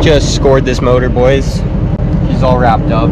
Just scored this motor, boys. She's all wrapped up.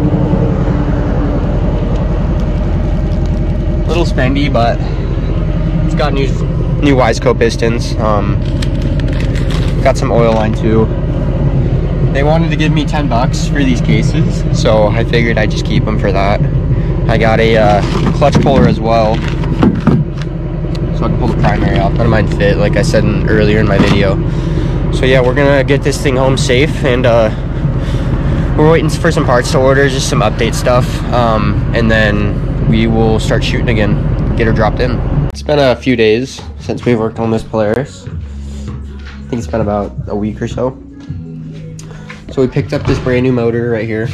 A little spendy, but it's got new Wiseco pistons. Got some oil line too. They wanted to give me 10 bucks for these cases, so I figured I'd just keep them for that. I got a clutch puller as well, so I can pull the primary off. I don't mind fit, like I said earlier in my video. So yeah, we're gonna get this thing home safe, and we're waiting for some parts to order, just some update stuff, and then we will start shooting again, get her dropped in. It's been a few days since we've worked on this Polaris. I think it's been about a week or so. So we picked up this brand new motor right here.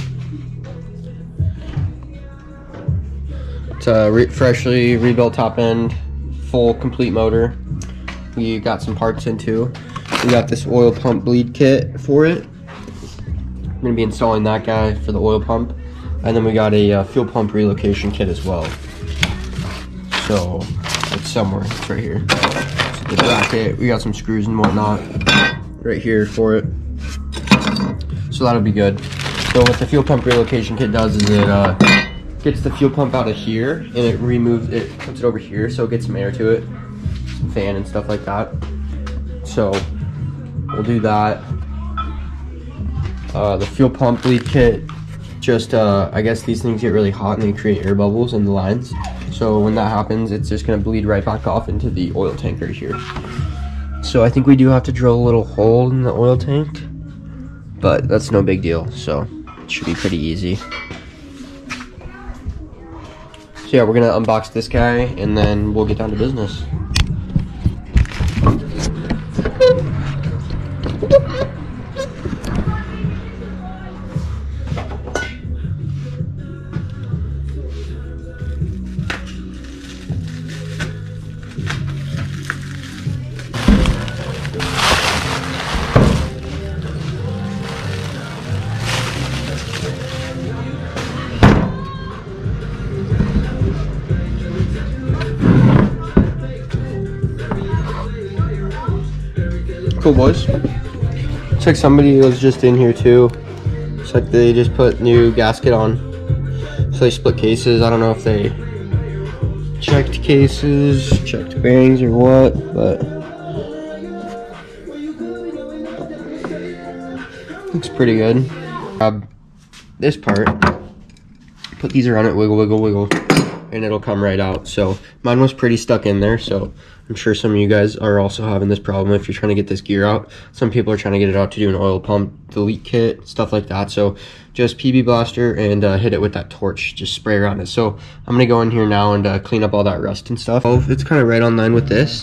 It's a freshly rebuilt top end, full complete motor. We got some parts in too. We got this oil pump bleed kit for it. I'm gonna be installing that guy for the oil pump. And then we got a fuel pump relocation kit as well. So it's somewhere, it's right here. The bracket, we got some screws and whatnot right here for it. So that'll be good. So what the fuel pump relocation kit does is it gets the fuel pump out of here and it removes it, puts it over here so it gets some air to it, some fan and stuff like that. So we'll do that. The fuel pump bleed kit, just I guess these things get really hot and they create air bubbles in the lines. So when that happens, it's just gonna bleed right back off into the oil tank right here. So I think we do have to drill a little hole in the oil tank, but that's no big deal, so it should be pretty easy. So yeah, we're gonna unbox this guy and then we'll get down to business. Cool, boys. Looks like somebody was just in here too. Looks like they just put new gasket on. So they split cases. I don't know if they checked cases, checked bearings or what, but looks pretty good. Grab this part, put these around it, wiggle, wiggle, wiggle, and it'll come right out. So mine was pretty stuck in there, so I'm sure some of you guys are also having this problem if you're trying to get this gear out. Some people are trying to get it out to do an oil pump delete kit, stuff like that. So just PB blaster and hit it with that torch, just spray around it. So I'm gonna go in here now and clean up all that rust and stuff. Oh, it's kind of right on line with this.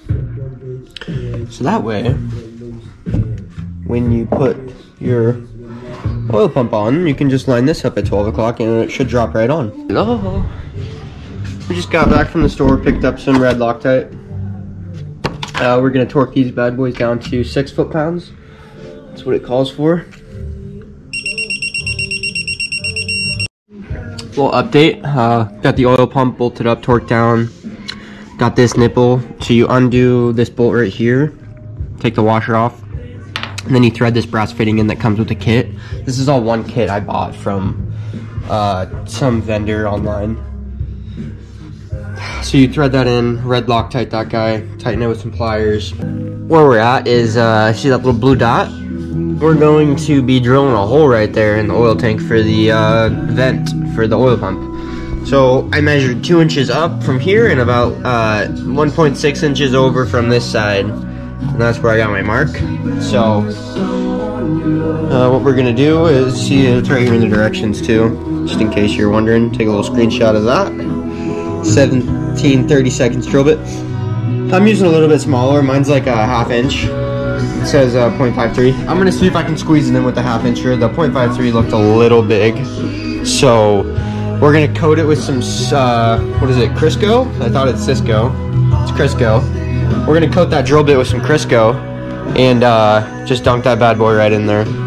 So that way, when you put your oil pump on, you can just line this up at 12 o'clock and it should drop right on. Hello. We just got back from the store, picked up some red Loctite. We're gonna torque these bad boys down to 6 foot-pounds. That's what it calls for. Little update, got the oil pump bolted up, torqued down. Got this nipple, so you undo this bolt right here, take the washer off, and then you thread this brass fitting in that comes with the kit. This is all one kit I bought from some vendor online. So you thread that in, red Loctite that guy, tighten it with some pliers. Where we're at is, see that little blue dot? We're going to be drilling a hole right there in the oil tank for the vent for the oil pump. So I measured 2 inches up from here and about 1.6 inches over from this side. And that's where I got my mark. So what we're gonna do is, see it's right here in the directions too, just in case you're wondering, take a little screenshot of that. 17/32 drill bit. I'm using a little bit smaller, mine's like a 1/2 inch. It says 0.53. I'm gonna see if I can squeeze it in with the 1/2 incher. The 0.53 looked a little big, so we're gonna coat it with some what is it, Crisco? I thought it's Cisco. It's Crisco. We're gonna coat that drill bit with some Crisco and just dunk that bad boy right in there.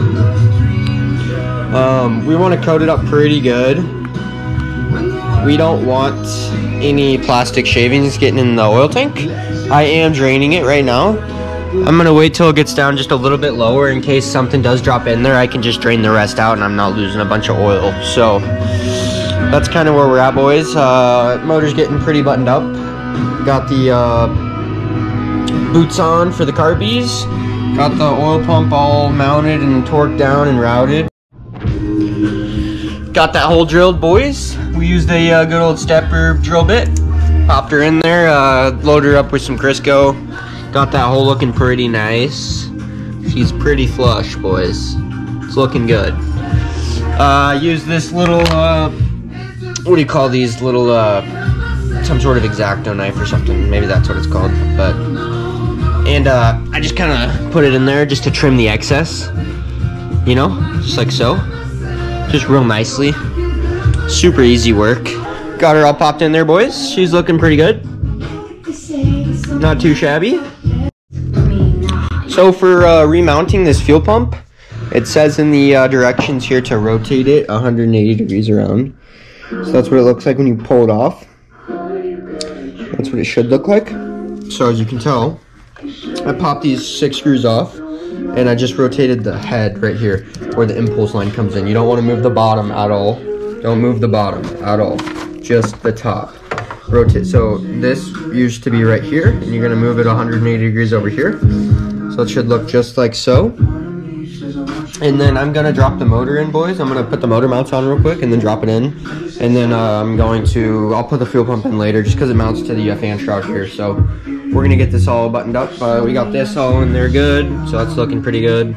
We want to coat it up pretty good. We don't want any plastic shavings getting in the oil tank. I am draining it right now. I'm gonna wait till it gets down just a little bit lower in case something does drop in there. I can just drain the rest out and I'm not losing a bunch of oil. So that's kind of where we're at, boys. Motor's getting pretty buttoned up. Got the boots on for the carbies. Got the oil pump all mounted and torqued down and routed. Got that hole drilled, boys. We used a good old stepper drill bit. Popped her in there, loaded her up with some Crisco. Got that hole looking pretty nice. She's pretty flush, boys. It's looking good. Use this little, what do you call these little, some sort of X-Acto knife or something. Maybe that's what it's called. But and I just kind of put it in there just to trim the excess. You know, just like so. Just real nicely. Super easy work. Got her all popped in there, boys. She's looking pretty good. Not too shabby. So for remounting this fuel pump, it says in the directions here to rotate it 180 degrees around. So that's what it looks like when you pull it off. That's what it should look like. So as you can tell, I popped these 6 screws off and I just rotated the head right here where the impulse line comes in. You don't want to move the bottom at all. Don't move the bottom at all. Just the top. Rotate. So this used to be right here, and you're going to move it 180 degrees over here. So it should look just like so. And then I'm going to drop the motor in, boys. I'm going to put the motor mounts on real quick and then drop it in. And then I'll put the fuel pump in later just because it mounts to the fan shroud here. So we're going to get this all buttoned up. We got this all in there good, so that's looking pretty good.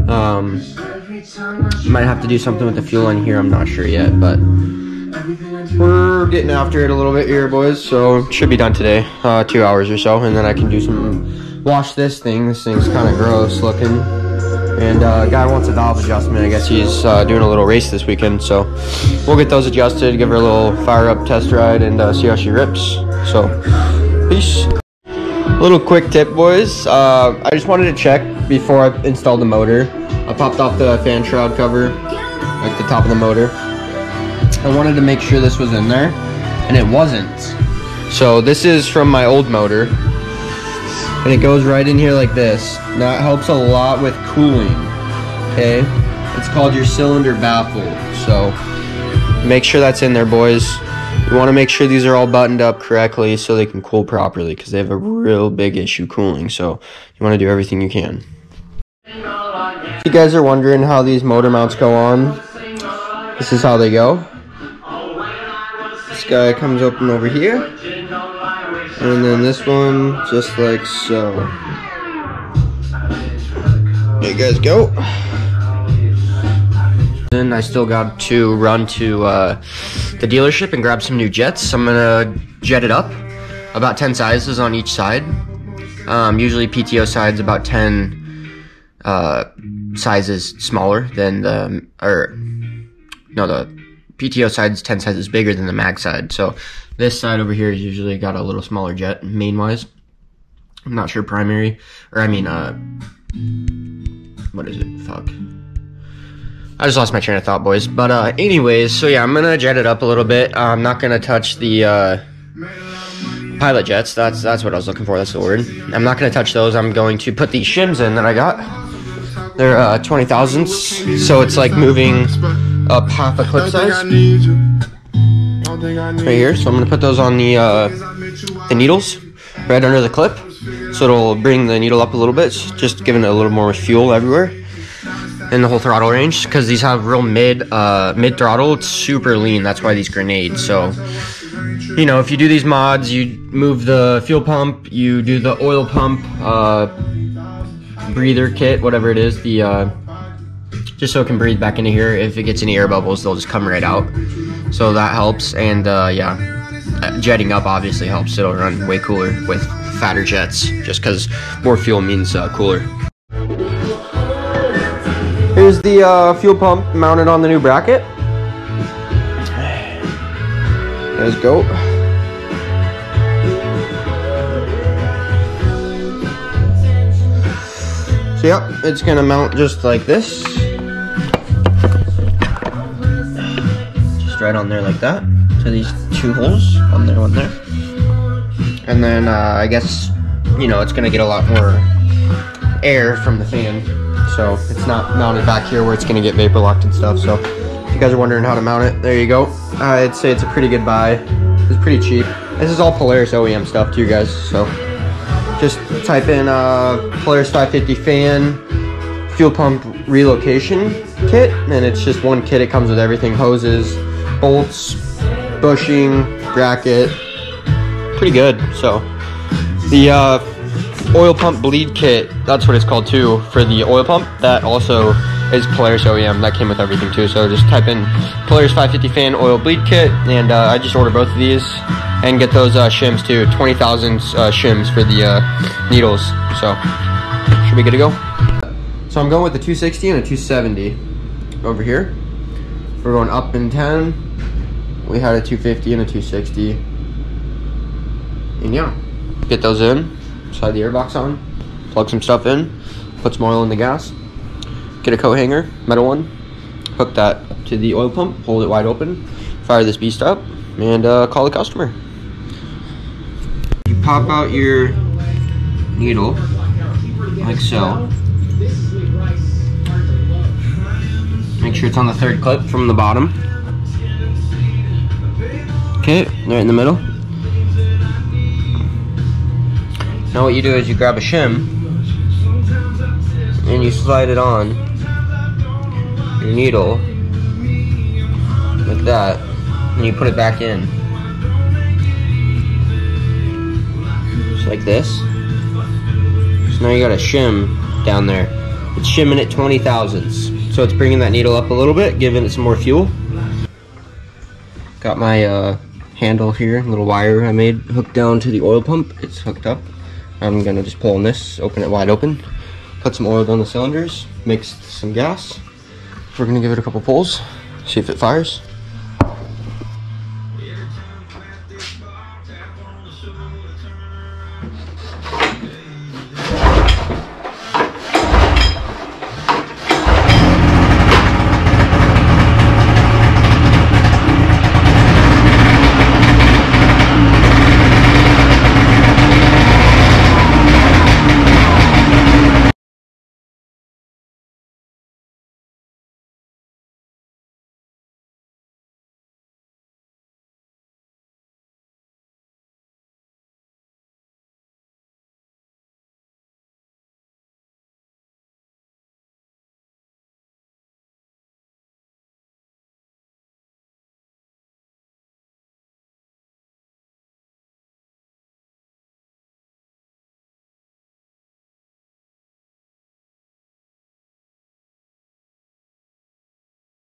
Might have to do something with the fuel in here, I'm not sure yet, but we're getting after it a little bit here, boys. So it should be done today, 2 hours or so, and then I can do some, wash this thing. This thing's kind of gross looking. And guy wants a valve adjustment. I guess he's doing a little race this weekend, so we'll get those adjusted, give her a little fire up test ride, and see how she rips. So, peace. Little quick tip, boys. I just wanted to check before I installed the motor. I popped off the fan shroud cover, like the top of the motor. I wanted to make sure this was in there, and it wasn't. So this is from my old motor, and it goes right in here like this. Now it helps a lot with cooling, okay? It's called your cylinder baffle. So make sure that's in there, boys. You want to make sure these are all buttoned up correctly so they can cool properly, because they have a real big issue cooling. So you want to do everything you can. If you guys are wondering how these motor mounts go on, this is how they go. This guy comes open over here, and then this one just like so. There you guys go. Then I still got to run to the dealership and grab some new jets. I'm gonna jet it up, about 10 sizes on each side. Usually PTO side's about 10 sizes smaller than the PTO side's 10 sizes bigger than the mag side. So this side over here is usually got a little smaller jet main wise. I'm not sure primary, or I mean what is it? Fuck. I just lost my train of thought, boys. But anyways, so yeah, I'm gonna jet it up a little bit. I'm not gonna touch the pilot jets. That's what I was looking for. That's the word. I'm not gonna touch those. I'm going to put these shims in that I got. They're 20 thousandths, so it's like moving up half a clip size right here. So I'm gonna put those on the needles right under the clip, so it'll bring the needle up a little bit, just giving it a little more fuel everywhere in the whole throttle range, because these have real mid throttle. It's super lean. That's why these grenade. So you know, if you do these mods, you move the fuel pump, you do the oil pump breather kit, whatever it is, the just so it can breathe back into here. If it gets any air bubbles, they'll just come right out. So that helps. And yeah, jetting up obviously helps. It'll run way cooler with fatter jets, just because more fuel means cooler. Here's the fuel pump mounted on the new bracket. Let's go. So yeah, it's gonna mount just like this. Just right on there like that. To these two holes, one there, one there. And then I guess, you know, it's gonna get a lot more air from the fan. So it's not mounted back here where it's gonna get vapor locked and stuff. So if you guys are wondering how to mount it, there you go. I'd say it's a pretty good buy. It's pretty cheap. This is all Polaris OEM stuff to you guys. So just type in Polaris 550 fan fuel pump relocation kit, and it's just one kit. It comes with everything: hoses, bolts, bushing, bracket. Pretty good. So the oil pump bleed kit, that's what it's called too, for the oil pump. That also is Polaris OEM. That came with everything too. So just type in Polaris 550 fan oil bleed kit, and I just ordered both of these, and get those shims too. 20,000 shims for the needles. So should be good to go. So I'm going with the 260 and a 270 over here. We're going up in 10. We had a 250 and a 260. And yeah, get those in, slide the airbox on, plug some stuff in, put some oil in the gas, get a coat hanger, metal one, hook that up to the oil pump, hold it wide open, fire this beast up, and call the customer. You pop out your needle, like so. Make sure it's on the third clip from the bottom. Okay, right in the middle. Now what you do is you grab a shim and you slide it on your needle like that, and you put it back in just like this. So now you got a shim down there. It's shimming at 20 thousandths, so it's bringing that needle up a little bit, giving it some more fuel. Got my handle here, little wire I made, hooked down to the oil pump. It's hooked up. I'm gonna just pull on this, open it wide open, put some oil down the cylinders, mix some gas. We're gonna give it a couple pulls, see if it fires.